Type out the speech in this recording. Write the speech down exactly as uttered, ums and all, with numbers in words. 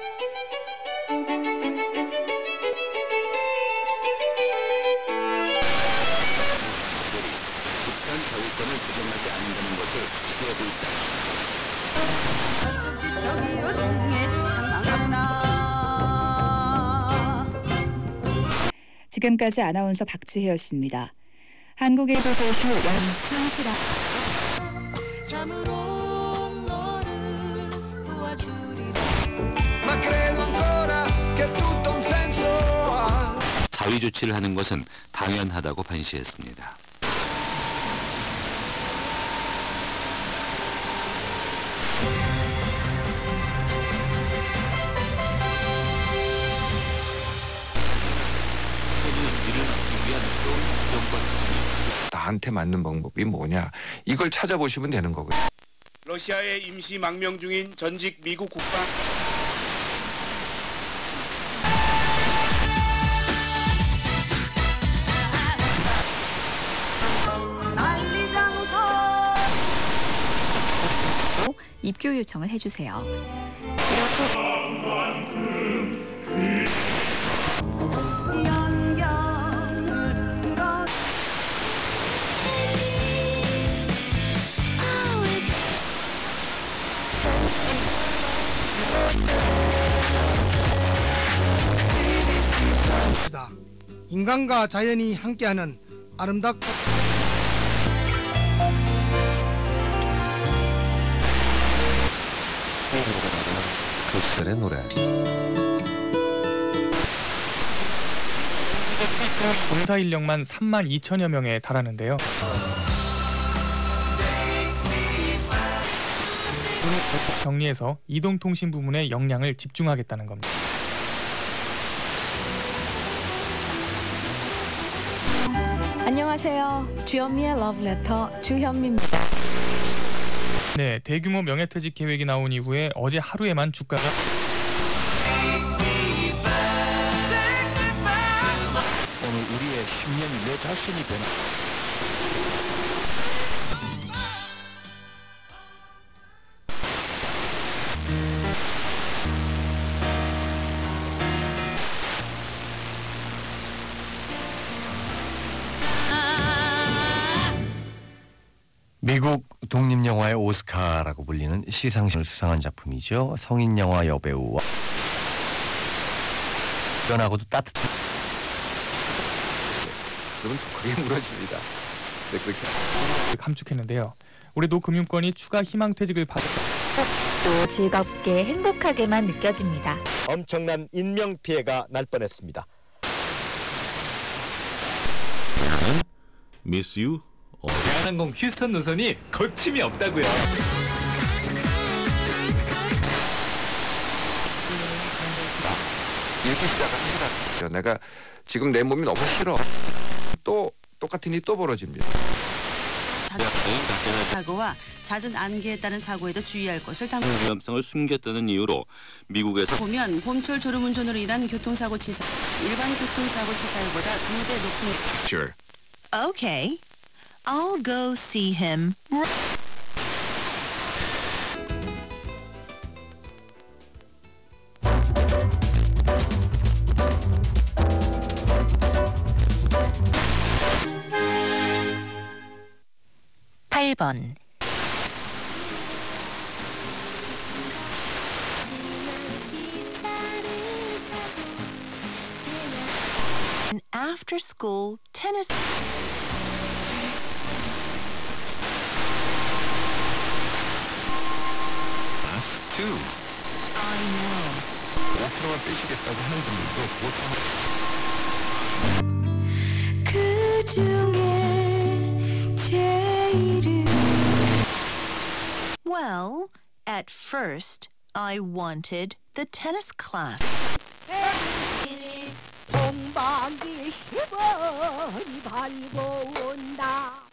북한 자유권을 부정하지 않는다는 것을 지켜야고 있다. 지금까지 아나운서 박지혜였습니다. 한국일보대표 연창시라 참으로 너를 도와주리라. 자위 조치를 하는 것은 당연하다고 반시했습니다. 나한테 맞는 방법이 뭐냐, 이걸 찾아보시면 되는 거고요. 러시아에 임시 망명 중인 전직 미국 국방 입교 요청을 해주세요. 인간과 자연이 함께하는 아름답고 그 시절의 노래. 본사 인력만 삼만 이천여 명에 달하는데요. 오늘 대폭 정리해서 이동통신 부문의 역량을 집중하겠다는 겁니다. 안녕하세요. 주현미의 러브레터 주현미입니다. 네, 대규모 명예퇴직 계획이 나온 이후에 어제 하루에만 주가가 오늘 우리의 십 년이 내 자신이 되는 미국 독립영화의 오스카라고 불리는 시상식을 수상한 작품이죠. 성인영화 여배우와 연하고도 따뜻한 그러면 독하게 무너집니다. 네, 그렇게 감축했는데요. 올해도 금융권이 추가 희망퇴직을 받았 또 즐겁게 행복하게만 느껴집니다. 엄청난 인명피해가 날 뻔했습니다. Miss you? 대한항공 휴스턴 노선이 거침이 없다고요. 이렇게 시작하기 시작했죠. 내가 지금 내 몸이 너무 싫어. 또 똑같은 일이 또 벌어집니다. 사고와 잦은 안개에 따른 사고에도 주의할 것을 당부. 위험성을 숨겼다는 이유로 미국에서 보면 봄철 졸음운전으로 인한 교통사고 치사 일반 교통사고 치사율보다 두 배 높은. Sure. Okay, I'll go see him. 팔 번 An after school tennis. Us too. I know. 오프로만 빼시겠다고 하는 분들도 그 중에 제일은 Well, at first I wanted the tennis class. 동방이 희번이 발고 온다.